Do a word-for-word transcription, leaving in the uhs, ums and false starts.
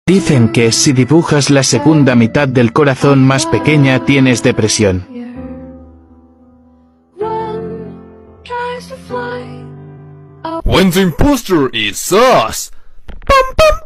Dicen que si dibujas la segunda mitad del corazón más pequeña tienes depresión. When the imposter is us. Pum, pum.